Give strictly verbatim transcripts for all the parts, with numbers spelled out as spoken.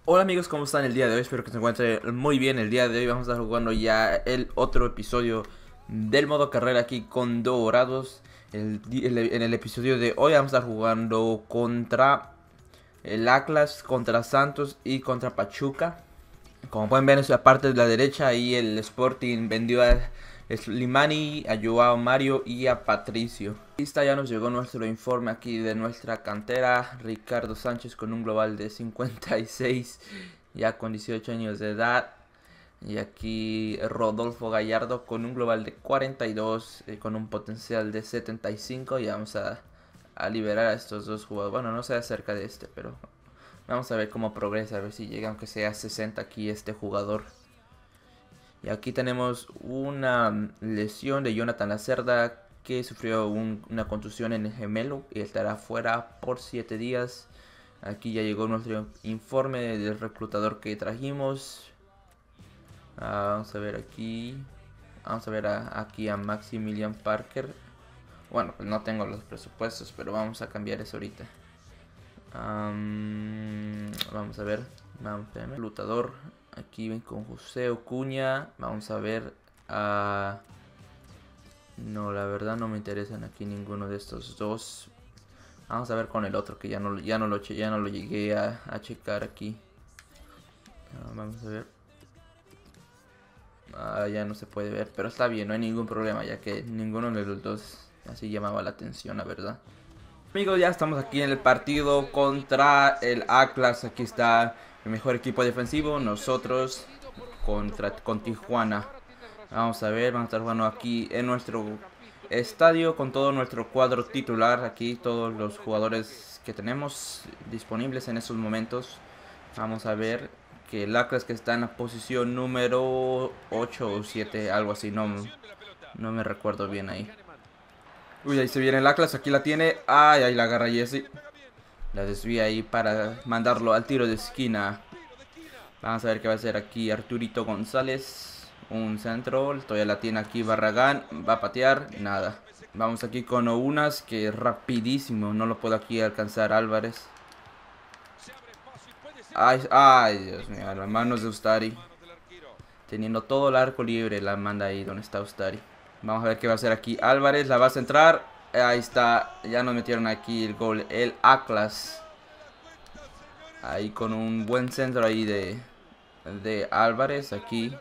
Hola amigos, ¿cómo están el día de hoy? Espero que se encuentren muy bien. El día de hoy vamos a estar jugando ya el otro episodio del modo carrera aquí con Dorados. El, el, en el episodio de hoy vamos a estar jugando contra el Atlas, contra Santos y contra Pachuca. Como pueden ver en la parte de la derecha, ahí el Sporting vendió a Slimani, a Joao Mario y a Patricio. Lista, ya nos llegó nuestro informe aquí de nuestra cantera. Ricardo Sánchez con un global de cincuenta y seis, ya con dieciocho años de edad. Y aquí Rodolfo Gallardo con un global de cuarenta y dos, eh, con un potencial de setenta y cinco. Y vamos a, a liberar a estos dos jugadores. Bueno, no sé acerca de este, pero vamos a ver cómo progresa, a ver si llega aunque sea a sesenta aquí este jugador. Y aquí tenemos una lesión de Jonathan Lacerda, que sufrió un, una contusión en el gemelo y estará fuera por siete días. Aquí ya llegó nuestro informe del reclutador que trajimos. Ah, vamos a ver aquí. Vamos a ver a, aquí a Maximilian Parker. Bueno, pues no tengo los presupuestos, pero vamos a cambiar eso ahorita. Um, vamos a ver. Vamos a ver. Reclutador. Aquí ven con José Ocuña. Vamos a ver a... No, la verdad no me interesan aquí ninguno de estos dos. Vamos a ver con el otro que ya no, ya no, lo, ya no lo llegué a, a checar aquí. Uh, vamos a ver. Ah, ya no se puede ver, pero está bien, no hay ningún problema, ya que ninguno de los dos así llamaba la atención, la verdad. Amigos, ya estamos aquí en el partido contra el Atlas. Aquí está el mejor equipo defensivo, nosotros contra con Tijuana. Vamos a ver, vamos a estar jugando aquí en nuestro estadio con todo nuestro cuadro titular. Aquí todos los jugadores que tenemos disponibles en estos momentos. Vamos a ver que el Atlas, que está en la posición número ocho o siete, algo así, no, no me recuerdo bien ahí. Uy, ahí se viene el Atlas, aquí la tiene. Ay, ahí la agarra Jesse. La desvía ahí para mandarlo al tiro de esquina. Vamos a ver qué va a hacer aquí Arturito González. Un centro, todavía la tiene aquí Barragán. Va a patear, nada. Vamos aquí con Ounas, que es rapidísimo. No lo puedo aquí alcanzar Álvarez. Ay, ay, Dios mío, las manos de Ustari. Teniendo todo el arco libre, la manda ahí donde está Ustari. Vamos a ver qué va a hacer aquí Álvarez, la va a centrar. Ahí está, ya nos metieron aquí el gol, el Atlas. Ahí con un buen centro ahí de, de Álvarez, aquí.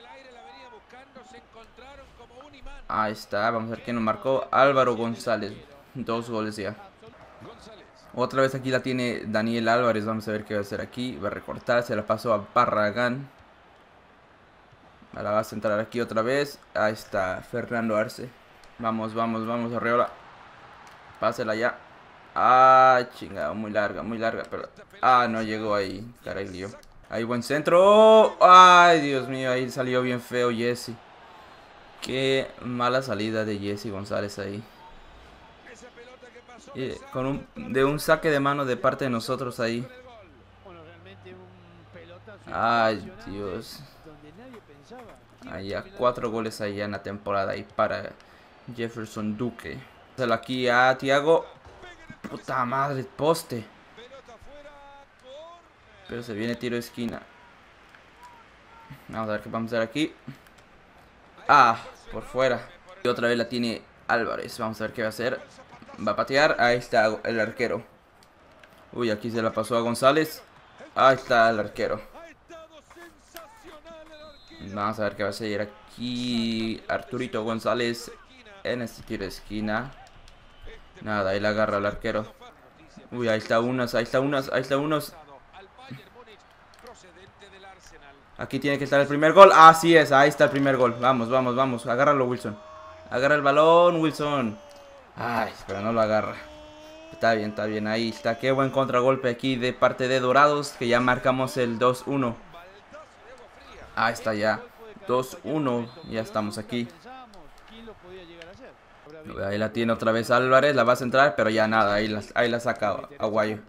Ahí está, vamos a ver quién nos marcó. Álvaro González, dos goles ya. Otra vez aquí la tiene Daniel Álvarez, vamos a ver qué va a hacer aquí. Va a recortar, se la pasó a Barragán. La va a centrar aquí otra vez. Ahí está, Fernando Arce. Vamos, vamos, vamos, Arreola. Pásela ya. Ah, chingado, muy larga, muy larga, pero... Ah, no llegó ahí, caray, lío. Ahí buen centro. Ay, Dios mío, ahí salió bien feo Jesse. Qué mala salida de Jesse González ahí. Y con un, de un saque de mano de parte de nosotros ahí. Ay, Dios. Allá cuatro goles allá en la temporada y para Jefferson Duque. Aquí a Thiago. Puta madre, poste. Pero se viene tiro de esquina. Vamos a ver qué vamos a hacer aquí. Ah, por fuera. Y otra vez la tiene Álvarez. Vamos a ver qué va a hacer. Va a patear. Ahí está el arquero. Uy, aquí se la pasó a González. Ahí está el arquero. Vamos a ver qué va a hacer aquí Arturito González en este tiro de esquina. Nada, ahí la agarra el arquero. Uy, ahí está unos, ahí está unos, ahí está unos. Aquí tiene que estar el primer gol. Así es, ahí está el primer gol. Vamos, vamos, vamos. Agárralo, Wilson. Agarra el balón, Wilson. Ay, pero no lo agarra. Está bien, está bien. Ahí está. Qué buen contragolpe aquí de parte de Dorados. Que ya marcamos el dos uno. Ahí está ya. dos uno. Ya estamos aquí. Ahí la tiene otra vez Álvarez. La va a centrar, pero ya nada. Ahí la, ahí la saca Aguayo.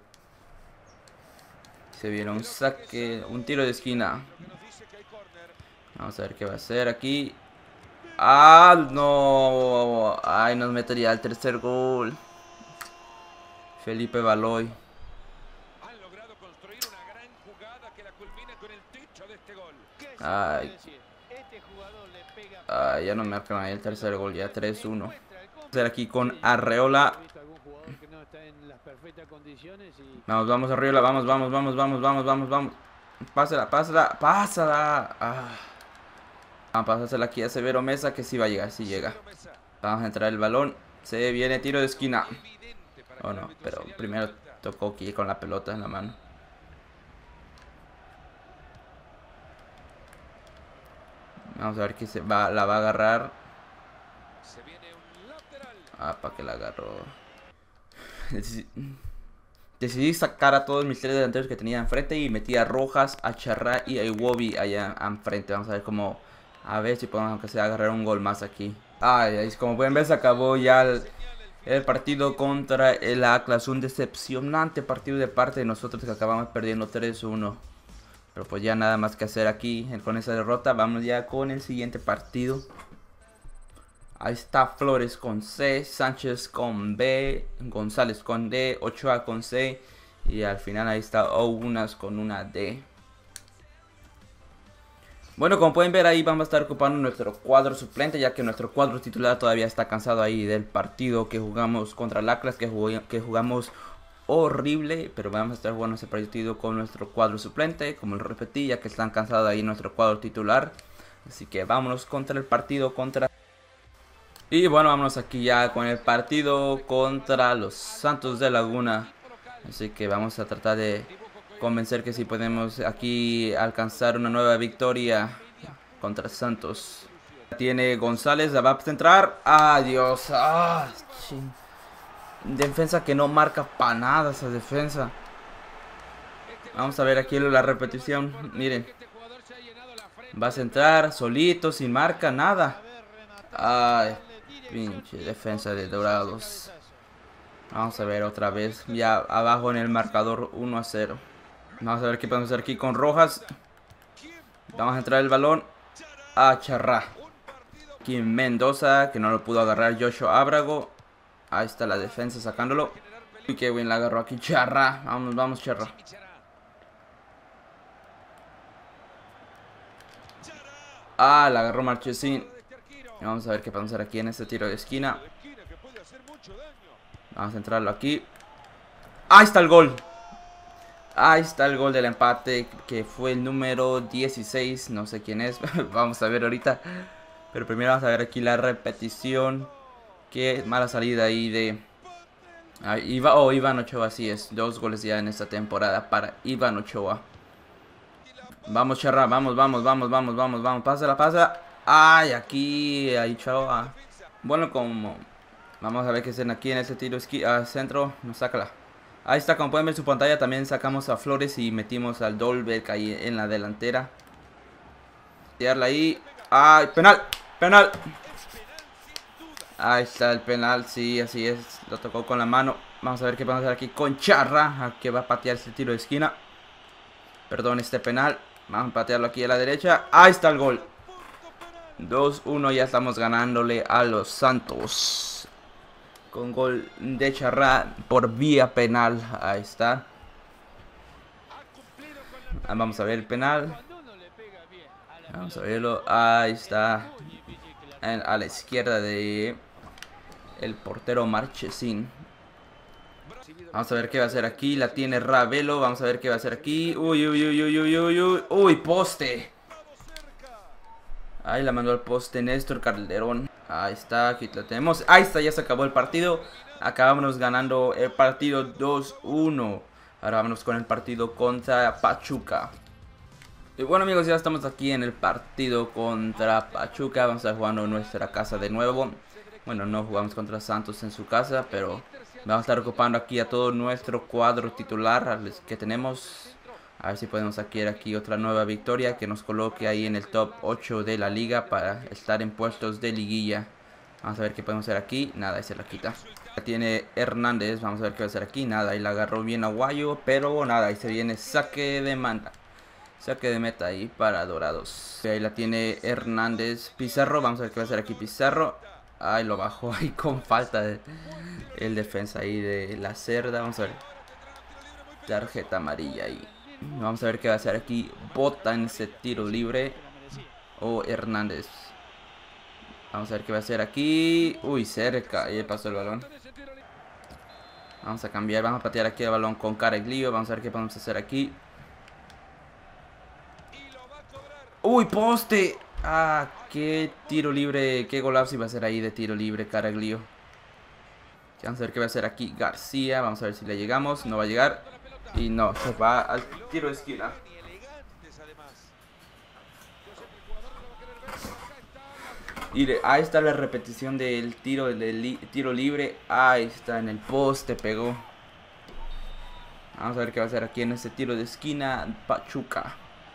Se viene un saque. Un tiro de esquina. Vamos a ver qué va a hacer aquí. ¡Ah, no! ¡Ay, nos metería el tercer gol! Felipe Baloy. Ay. Ay, ya no me marcan ahí el tercer gol, ya tres uno. Hacer aquí con Arreola. Vamos, vamos Arreola, vamos, vamos, vamos, vamos, vamos, vamos, vamos. Pásala, pásala, pásala. Ah. Vamos a pasársela aquí a Severo Mesa, que sí va a llegar, sí llega. Vamos a entrar el balón. Se viene tiro de esquina. Oh no, pero primero tocó aquí con la pelota en la mano. Vamos a ver que se va, la va a agarrar. Ah, para que la agarró. Decidí sacar a todos mis tres delanteros que tenía enfrente y metí a Rojas, a Charrá y a Iwobi allá enfrente. Vamos a ver cómo, a ver si podemos aunque sea agarrar un gol más aquí. Ay, como pueden ver se acabó ya el, el partido contra el Atlas. Un decepcionante partido de parte de nosotros que acabamos perdiendo tres uno. Pero pues ya nada más que hacer aquí con esa derrota. Vamos ya con el siguiente partido. Ahí está Flores con C, Sánchez con B, González con D, Ochoa con C. Y al final ahí está Ounas con una D. Bueno, como pueden ver ahí vamos a estar ocupando nuestro cuadro suplente, ya que nuestro cuadro titular todavía está cansado ahí del partido que jugamos contra el Atlas, que, jugó, que jugamos horrible. Pero vamos a estar jugando ese partido con nuestro cuadro suplente, como lo repetí, ya que están cansados ahí nuestro cuadro titular. Así que vámonos contra el partido contra... Y bueno, vámonos aquí ya con el partido contra los Santos de Laguna. Así que vamos a tratar de convencer que si podemos aquí alcanzar una nueva victoria contra Santos. Tiene González, la va a centrar. Adiós. Ah, defensa que no marca para nada esa defensa. Vamos a ver aquí la repetición. Miren. Va a centrar solito, sin marca, nada. Ay. Pinche defensa de Dorados. Vamos a ver otra vez. Ya abajo en el marcador uno a cero. Vamos a ver qué podemos hacer aquí con Rojas. Vamos a entrar el balón a Charrá. Aquí Mendoza, que no lo pudo agarrar Joshua Ábrago. Ahí está la defensa sacándolo. Y qué bien la agarró aquí Charrá. Vamos, vamos Charrá. Ah, la agarró Marchesín. Vamos a ver qué podemos hacer aquí en este tiro de esquina. Vamos a entrarlo aquí. Ahí está el gol. Ahí está el gol del empate, que fue el número dieciséis. No sé quién es. Vamos a ver ahorita. Pero primero vamos a ver aquí la repetición. Qué mala salida ahí de... Ah, Iba, oh, Iván Ochoa, así es. Dos goles ya en esta temporada para Iván Ochoa. Vamos, Charrá. Vamos, vamos, vamos, vamos, vamos, vamos. Pásala, pásala. Ay, aquí, ahí, chao. Bueno, como vamos a ver qué hacen aquí en este tiro esqui al centro, nos sácala. Ahí está, como pueden ver en su pantalla, también sacamos a Flores y metimos al Dolberg ahí en la delantera. Tirarla ahí. Ay, penal, penal. Ahí está el penal, sí, así es. Lo tocó con la mano. Vamos a ver qué vamos a hacer aquí con Charrá, que va a patear este tiro de esquina. Perdón, este penal. Vamos a patearlo aquí a la derecha. Ahí está el gol. dos uno, ya estamos ganándole a los Santos. Con gol de Charrá por vía penal. Ahí está. Vamos a ver el penal. Vamos a verlo. Ahí está. A la izquierda de el portero Marchesín. Vamos a ver qué va a hacer aquí. La tiene Ravelo. Vamos a ver qué va a hacer aquí. Uy, uy, uy, uy, uy, uy, uy. Uy, poste. Ahí la mandó al poste Néstor Calderón. Ahí está, aquí lo tenemos. Ahí está, ya se acabó el partido. Acabamos ganando el partido dos uno. Ahora vámonos con el partido contra Pachuca. Y bueno amigos, ya estamos aquí en el partido contra Pachuca. Vamos a estar jugando en nuestra casa de nuevo. Bueno, no jugamos contra Santos en su casa, pero vamos a estar ocupando aquí a todo nuestro cuadro titular que tenemos. A ver si podemos sacar aquí otra nueva victoria que nos coloque ahí en el top ocho de la liga para estar en puestos de liguilla. Vamos a ver qué podemos hacer aquí. Nada, ahí se la quita. La tiene Hernández. Vamos a ver qué va a hacer aquí. Nada, ahí la agarró bien Aguayo. Pero nada, ahí se viene saque de manda. Saque de meta ahí para Dorados. Ahí la tiene Hernández. Pizarro. Vamos a ver qué va a hacer aquí Pizarro. Ahí lo bajó ahí con falta de el defensa ahí de la Cerda. Vamos a ver. Tarjeta amarilla ahí. Vamos a ver qué va a hacer aquí. Bota en ese tiro libre. O Hernández. Vamos a ver qué va a hacer aquí. Uy, cerca. Ahí pasó el balón. Vamos a cambiar. Vamos a patear aquí el balón con Caraglio. Vamos a ver qué podemos hacer aquí. Uy, poste. Ah, qué tiro libre. Qué golazo iba a hacer ahí de tiro libre Caraglio. Vamos a ver qué va a hacer aquí García. Vamos a ver si le llegamos. No va a llegar. Y no, se va al tiro de esquina. Y le, ahí está la repetición del tiro del li, tiro libre. Ahí está, en el poste pegó. Vamos a ver qué va a hacer aquí en este tiro de esquina Pachuca.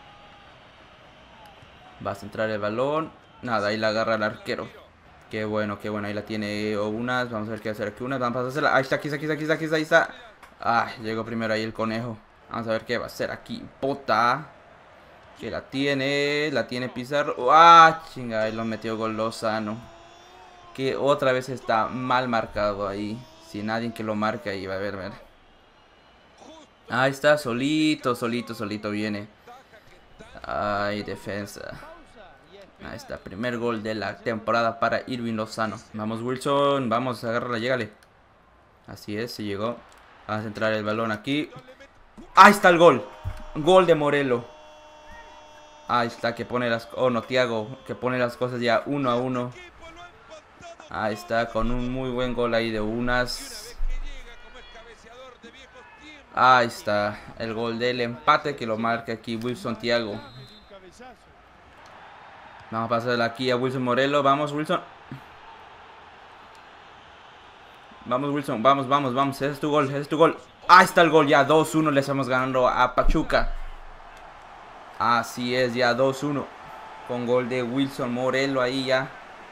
Va a centrar el balón. Nada, ahí la agarra el arquero. Qué bueno, qué bueno, ahí la tiene unas. Vamos a ver qué va a hacer aquí unas. Vamos a hacerla. Ahí está, aquí está, aquí está, aquí está, aquí está, ahí está. Ah, llegó primero ahí el conejo. Vamos a ver qué va a hacer aquí Bota. Que la tiene, la tiene Pizarro. ¡Ah, chinga! Ahí lo metió gol Lozano. Que otra vez está mal marcado ahí. Sin nadie que lo marque ahí, va a ver, ver. Ahí está, solito, solito, solito viene. Ay, defensa. Ahí está, primer gol de la temporada para Irving Lozano. Vamos, Wilson, vamos, agárrala, llégale. Así es, se llegó. Vamos a centrar el balón aquí. Ahí está el gol. Gol de Morelo. Ahí está, que pone las... Oh, no, Thiago, que pone las cosas ya uno a uno. Ahí está, con un muy buen gol ahí de unas. Ahí está, el gol del empate que lo marca aquí Wilson Thiago. Vamos a pasarle aquí a Wilson Morelo. Vamos, Wilson. Vamos, Wilson, vamos, vamos, vamos. Ese es tu gol, ese es tu gol. Ahí está el gol, ya dos uno le estamos ganando a Pachuca. Así es, ya dos uno. Con gol de Wilson Morelo ahí ya.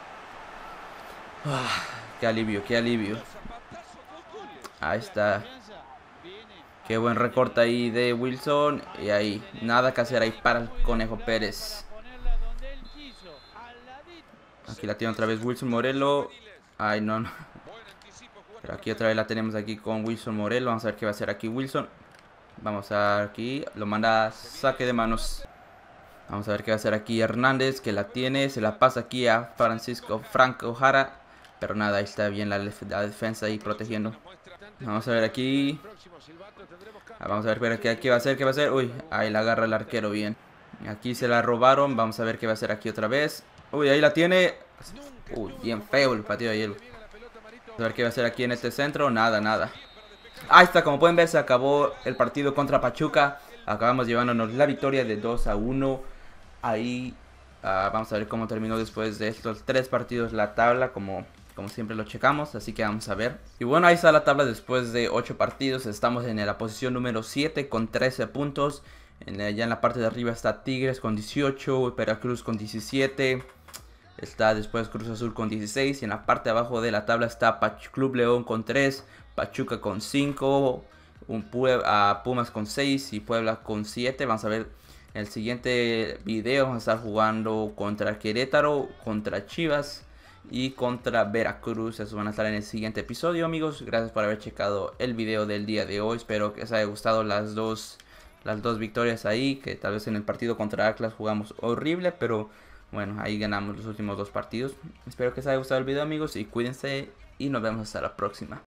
Ah, qué alivio, qué alivio. Ahí está. Qué buen recorte ahí de Wilson. Y ahí, nada que hacer ahí para el Conejo Pérez. Aquí la tiene otra vez Wilson Morelo. Ay, no, no. Pero aquí otra vez la tenemos aquí con Wilson Morelo. Vamos a ver qué va a hacer aquí Wilson. Vamos a aquí. Lo manda a saque de manos. Vamos a ver qué va a hacer aquí Hernández. Que la tiene. Se la pasa aquí a Francisco Franco Jara. Pero nada, ahí está bien la, la defensa ahí protegiendo. Vamos a ver aquí. Vamos a ver qué, qué va a hacer. ¿Qué va a hacer? Uy, ahí la agarra el arquero bien. Aquí se la robaron. Vamos a ver qué va a hacer aquí otra vez. Uy, ahí la tiene. Uy, bien feo el patio de hielo. Vamos a ver qué va a hacer aquí en este centro. Nada, nada. Ahí está, como pueden ver, se acabó el partido contra Pachuca. Acabamos llevándonos la victoria de dos a uno. Ahí uh, vamos a ver cómo terminó después de estos tres partidos la tabla, como, como siempre lo checamos. Así que vamos a ver. Y bueno, ahí está la tabla después de ocho partidos. Estamos en la posición número siete con trece puntos. En la, ya en la parte de arriba está Tigres con dieciocho, Veracruz con diecisiete. Está después Cruz Azul con dieciséis. Y en la parte de abajo de la tabla está Pach Club León con tres, Pachuca con cinco, un uh, Pumas con seis y Puebla con siete. Vamos a ver en el siguiente video. Vamos a estar jugando contra Querétaro, contra Chivas y contra Veracruz. Esos van a estar en el siguiente episodio, amigos. Gracias por haber checado el video del día de hoy. Espero que les haya gustado las dos, las dos victorias ahí. Que tal vez en el partido contra Atlas jugamos horrible, pero bueno, ahí ganamos los últimos dos partidos. Espero que les haya gustado el video, amigos, y cuídense y nos vemos hasta la próxima.